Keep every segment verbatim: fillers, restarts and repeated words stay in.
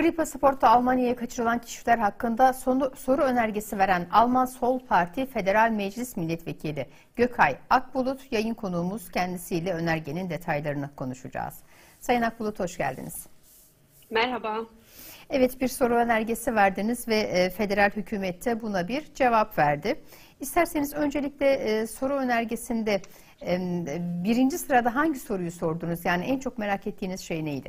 Gri pasaportla Almanya'ya kaçırılan kişiler hakkında sonu, soru önergesi veren Alman Sol Parti Federal Meclis Milletvekili Gökay Akbulut yayın konuğumuz, kendisiyle önergenin detaylarını konuşacağız. Sayın Akbulut, hoş geldiniz. Merhaba. Evet, bir soru önergesi verdiniz ve e, federal hükümet de buna bir cevap verdi. İsterseniz öncelikle e, soru önergesinde e, birinci sırada hangi soruyu sordunuz? Yani en çok merak ettiğiniz şey neydi?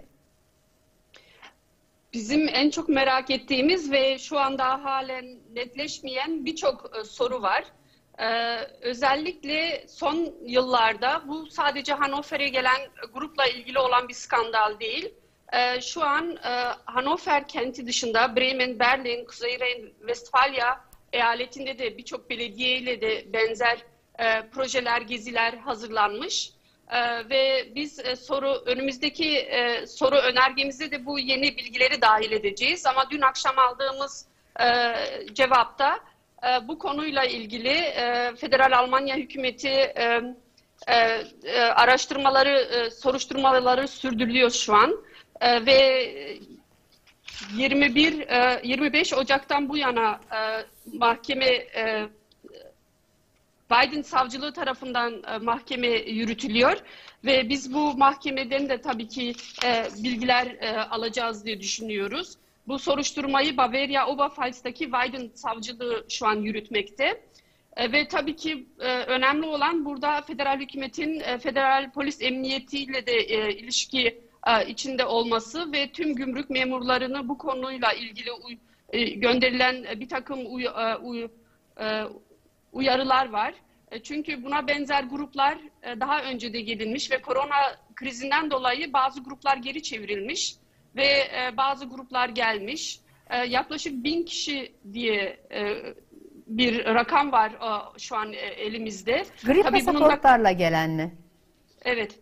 Bizim en çok merak ettiğimiz ve şu anda halen netleşmeyen birçok soru var. Ee, özellikle son yıllarda bu sadece Hannover'e gelen grupla ilgili olan bir skandal değil. Ee, şu an e, Hannover kenti dışında Bremen, Berlin, Kuzey Rhein-Westfalia eyaletinde de birçok belediyeyle de benzer e, projeler, geziler hazırlanmış. Ee, ve biz e, soru önümüzdeki e, soru önergemize de bu yeni bilgileri dahil edeceğiz. Ama dün akşam aldığımız e, cevapta e, bu konuyla ilgili e, Federal Almanya hükümeti e, e, e, araştırmaları, e, soruşturmaları sürdürülüyor şu an e, ve yirmi bir e, yirmi beş Ocak'tan bu yana e, mahkeme e, Biden savcılığı tarafından e, mahkeme yürütülüyor ve biz bu mahkemeden de tabii ki e, bilgiler e, alacağız diye düşünüyoruz. Bu soruşturmayı Bavaria Oberpfalz'daki Biden savcılığı şu an yürütmekte. E, ve tabii ki e, önemli olan burada federal hükümetin e, federal polis emniyetiyle de e, ilişki e, içinde olması ve tüm gümrük memurlarını bu konuyla ilgili uy, e, gönderilen e, bir takım uy, e, uy, e, uyarılar var. Çünkü buna benzer gruplar daha önce de gelinmiş ve korona krizinden dolayı bazı gruplar geri çevrilmiş ve bazı gruplar gelmiş. Yaklaşık bin kişi diye bir rakam var şu an elimizde. Gri pasaportlarla gelen mi? Evet.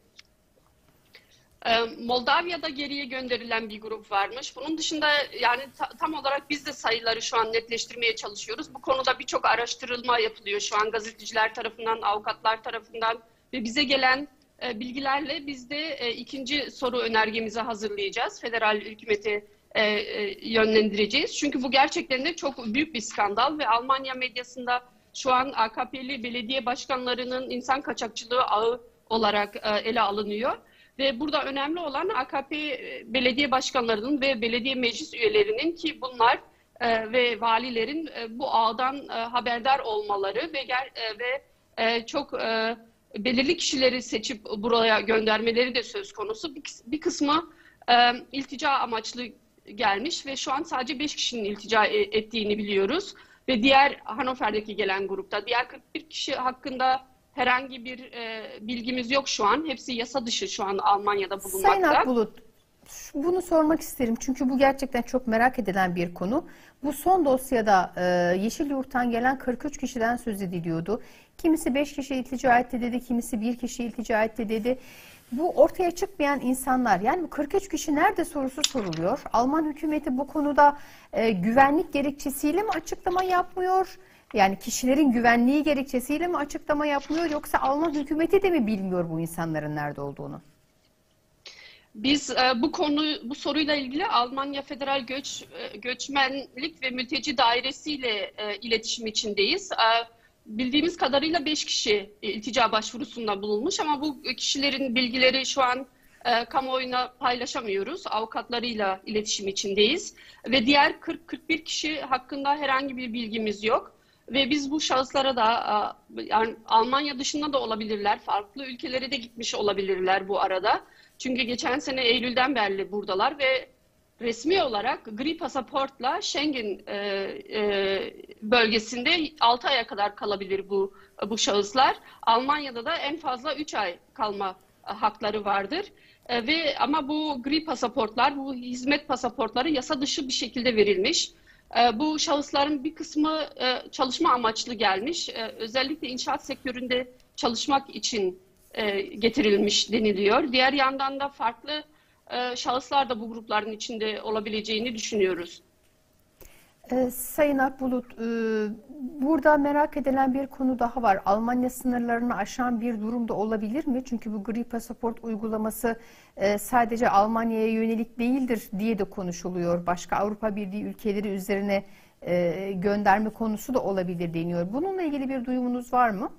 Moldava'da geriye gönderilen bir grup varmış. Bunun dışında yani ta, tam olarak biz de sayıları şu an netleştirmeye çalışıyoruz. Bu konuda birçok araştırılma yapılıyor şu an gazeteciler tarafından, avukatlar tarafından ve bize gelen e, bilgilerle biz de e, ikinci soru önergemizi hazırlayacağız. Federal hükümete e, e, yönlendireceğiz. Çünkü bu gerçekten de çok büyük bir skandal ve Almanya medyasında şu an A K P'li belediye başkanlarının insan kaçakçılığı ağı olarak e, ele alınıyor. Ve burada önemli olan A K P belediye başkanlarının ve belediye meclis üyelerinin ki bunlar e, ve valilerin e, bu ağdan e, haberdar olmaları ve ger, e, ve e, çok e, belirli kişileri seçip buraya göndermeleri de söz konusu. Bir, bir kısmı e, iltica amaçlı gelmiş ve şu an sadece beş kişinin iltica ettiğini biliyoruz. Ve diğer Hannover'deki gelen grupta diğer kırk bir kişi hakkında herhangi bir e, bilgimiz yok şu an. Hepsi yasa dışı şu an Almanya'da bulunmakta. Sayın Akbulut, bunu sormak isterim. Çünkü bu gerçekten çok merak edilen bir konu. Bu son dosyada e, Yeşilyurt'tan gelen kırk üç kişiden söz ediliyordu. Kimisi beş kişi iltica etti dedi, kimisi bir kişi iltica etti dedi. Bu ortaya çıkmayan insanlar, yani bu kırk üç kişi nerede sorusu soruluyor. Alman hükümeti bu konuda e, güvenlik gerekçesiyle mi açıklama yapmıyor? Yani kişilerin güvenliği gerekçesiyle mi açıklama yapmıyor, yoksa Alman hükümeti de mi bilmiyor bu insanların nerede olduğunu? Biz e, bu konu bu soruyla ilgili Almanya Federal Göç e, Göçmenlik ve Mülteci Dairesi ile e, iletişim içindeyiz. E, bildiğimiz kadarıyla beş kişi e, iltica başvurusunda bulunmuş ama bu kişilerin bilgileri şu an e, kamuoyuna paylaşamıyoruz. Avukatlarıyla iletişim içindeyiz ve diğer kırk kırk bir kişi hakkında herhangi bir bilgimiz yok. Ve biz bu şahıslara da yani Almanya dışında da olabilirler, farklı ülkelere de gitmiş olabilirler bu arada. Çünkü geçen sene Eylül'den beri buradalar ve resmi olarak gri pasaportla Schengen e, e, bölgesinde altı aya kadar kalabilir bu bu şahıslar. Almanya'da da en fazla üç ay kalma hakları vardır. E, ve ama bu gri pasaportlar, bu hizmet pasaportları yasa dışı bir şekilde verilmiş. Bu şahısların bir kısmı çalışma amaçlı gelmiş. Özellikle inşaat sektöründe çalışmak için getirilmiş deniliyor. Diğer yandan da farklı şahıslar da bu grupların içinde olabileceğini düşünüyoruz. Ee, Sayın Akbulut, e, burada merak edilen bir konu daha var. Almanya sınırlarını aşan bir durumda olabilir mi? Çünkü bu gri pasaport uygulaması e, sadece Almanya'ya yönelik değildir diye de konuşuluyor. Başka Avrupa Birliği ülkeleri üzerine e, gönderme konusu da olabilir deniyor. Bununla ilgili bir duyumunuz var mı?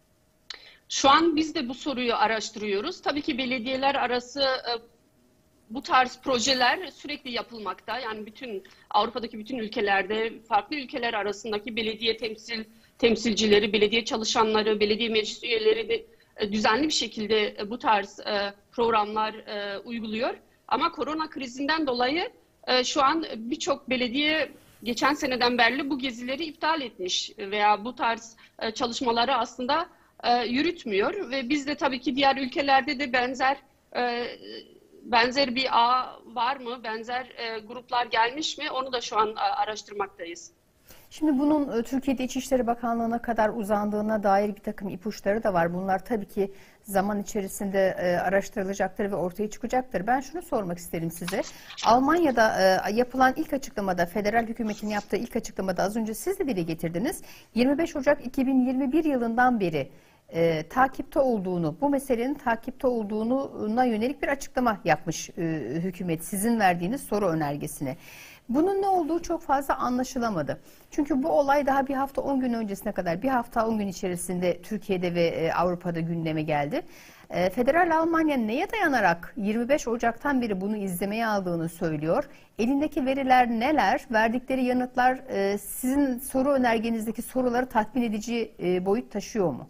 Şu an biz de bu soruyu araştırıyoruz. Tabii ki belediyeler arası e, bu tarz projeler sürekli yapılmakta. Yani bütün Avrupa'daki bütün ülkelerde farklı ülkeler arasındaki belediye temsil temsilcileri, belediye çalışanları, belediye meclis üyeleri de e, düzenli bir şekilde e, bu tarz e, programlar e, uyguluyor. Ama korona krizinden dolayı e, şu an birçok belediye geçen seneden beri bu gezileri iptal etmiş veya bu tarz e, çalışmaları aslında e, yürütmüyor ve biz de tabii ki diğer ülkelerde de benzer e, benzer bir ağ var mı, benzer e, gruplar gelmiş mi onu da şu an e, araştırmaktayız. Şimdi bunun e, Türkiye'de İçişleri Bakanlığı'na kadar uzandığına dair bir takım ipuçları da var. Bunlar tabii ki zaman içerisinde e, araştırılacaktır ve ortaya çıkacaktır. Ben şunu sormak isterim size. Almanya'da e, yapılan ilk açıklamada, federal hükümetin yaptığı ilk açıklamada az önce siz de dile getirdiniz. yirmi beş Ocak iki bin yirmi bir yılından beri E, takipte olduğunu, bu meselenin takipte olduğuna yönelik bir açıklama yapmış e, hükümet sizin verdiğiniz soru önergesine. Bunun ne olduğu çok fazla anlaşılamadı. Çünkü bu olay daha bir hafta on gün öncesine kadar, bir hafta on gün içerisinde Türkiye'de ve e, Avrupa'da gündeme geldi. E, Federal Almanya neye dayanarak yirmi beş Ocak'tan beri bunu izlemeye aldığını söylüyor. Elindeki veriler neler? Verdikleri yanıtlar e, sizin soru önergenizdeki soruları tatmin edici e, boyut taşıyor mu?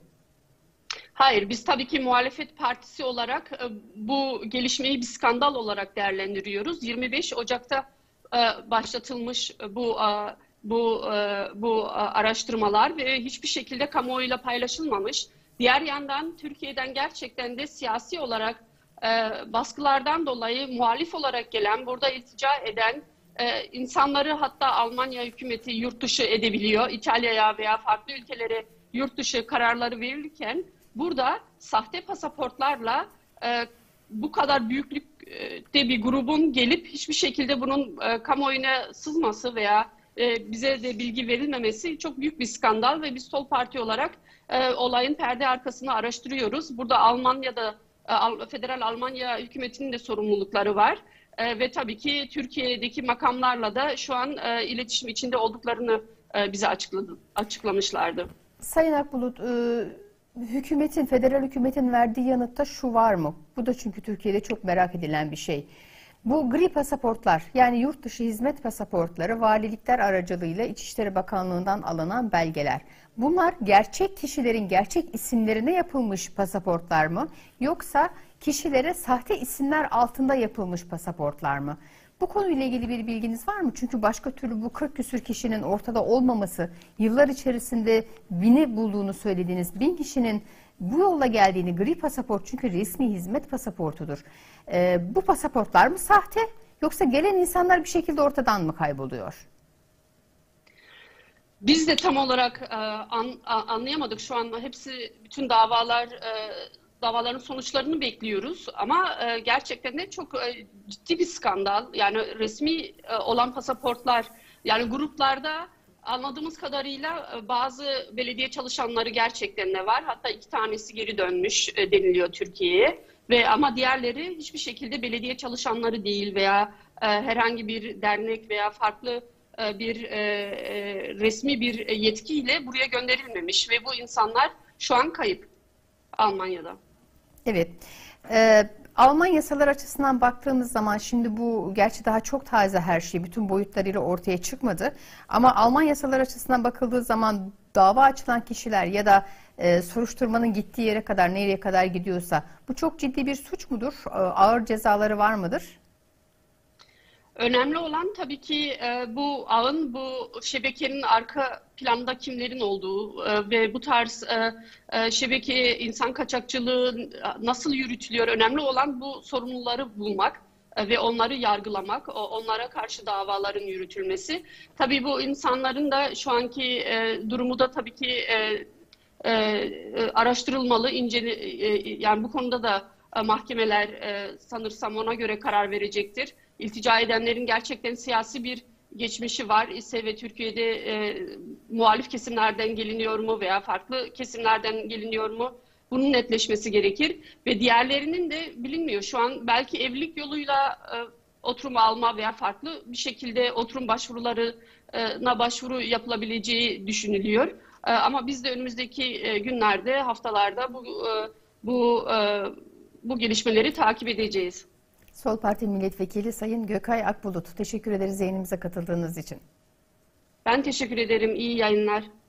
Hayır, biz tabii ki muhalefet partisi olarak e, bu gelişmeyi bir skandal olarak değerlendiriyoruz. yirmi beş Ocak'ta e, başlatılmış bu e, bu e, bu araştırmalar ve hiçbir şekilde kamuoyuyla paylaşılmamış. Diğer yandan Türkiye'den gerçekten de siyasi olarak e, baskılardan dolayı muhalif olarak gelen, burada iltica eden e, insanları hatta Almanya hükümeti yurt dışı edebiliyor. İtalya'ya veya farklı ülkelere yurt dışı kararları verirken burada sahte pasaportlarla e, bu kadar büyüklükte bir grubun gelip hiçbir şekilde bunun e, kamuoyuna sızması veya e, bize de bilgi verilmemesi çok büyük bir skandal ve biz Sol Parti olarak e, olayın perde arkasını araştırıyoruz. Burada Almanya'da e, Federal Almanya hükümetinin de sorumlulukları var e, ve tabii ki Türkiye'deki makamlarla da şu an e, iletişim içinde olduklarını e, bize açıkladı, açıklamışlardı. Sayın Akbulut, e, hükümetin, federal hükümetin verdiği yanıtta şu var mı? Bu da çünkü Türkiye'de çok merak edilen bir şey. Bu gri pasaportlar, yani yurt dışı hizmet pasaportları valilikler aracılığıyla İçişleri Bakanlığı'ndan alınan belgeler. Bunlar gerçek kişilerin gerçek isimlerine yapılmış pasaportlar mı? Yoksa kişilere sahte isimler altında yapılmış pasaportlar mı? Bu konuyla ilgili bir bilginiz var mı? Çünkü başka türlü bu kırk küsür kişinin ortada olmaması, yıllar içerisinde bini bulduğunu söylediğiniz bin kişinin bu yolla geldiğini, gri pasaport çünkü resmi hizmet pasaportudur. Ee, bu pasaportlar mı sahte yoksa gelen insanlar bir şekilde ortadan mı kayboluyor? Biz de tam olarak e, an, anlayamadık şu an hepsi bütün davalar e, davaların sonuçlarını bekliyoruz ama e, gerçekten de çok e, ciddi bir skandal. Yani resmi e, olan pasaportlar, yani gruplarda anladığımız kadarıyla e, bazı belediye çalışanları gerçekten de var. Hatta iki tanesi geri dönmüş e, deniliyor Türkiye'ye ve ama diğerleri hiçbir şekilde belediye çalışanları değil veya e, herhangi bir dernek veya farklı e, bir e, e, resmi bir yetkiyle buraya gönderilmemiş ve bu insanlar şu an kayıp Almanya'da. Evet. Ee, Alman yasalar açısından baktığımız zaman şimdi bu gerçi daha çok taze her şey bütün boyutlarıyla ortaya çıkmadı. Ama Alman yasalar açısından bakıldığı zaman dava açılan kişiler ya da e, soruşturmanın gittiği yere kadar nereye kadar gidiyorsa bu çok ciddi bir suç mudur? E, ağır cezaları var mıdır? Önemli olan tabii ki e, bu ağın, bu şebekenin arka planda kimlerin olduğu e, ve bu tarz e, e, şebeke insan kaçakçılığı nasıl yürütülüyor. Önemli olan bu sorumluları bulmak e, ve onları yargılamak, o, onlara karşı davaların yürütülmesi. Tabii bu insanların da şu anki e, durumu da tabii ki e, e, araştırılmalı, incele, e, yani bu konuda da e, mahkemeler e, sanırsam ona göre karar verecektir. İltica edenlerin gerçekten siyasi bir geçmişi var ise ve Türkiye'de e, muhalif kesimlerden geliniyor mu veya farklı kesimlerden geliniyor mu? Bunun netleşmesi gerekir ve diğerlerinin de bilinmiyor. Şu an belki evlilik yoluyla e, oturum alma veya farklı bir şekilde oturum başvurularına başvuru yapılabileceği düşünülüyor. E, ama biz de önümüzdeki e, günlerde, haftalarda bu e, bu e, bu gelişmeleri takip edeceğiz. Sol Parti Milletvekili Sayın Gökay Akbulut, teşekkür ederiz yayınımıza katıldığınız için. Ben teşekkür ederim. İyi yayınlar.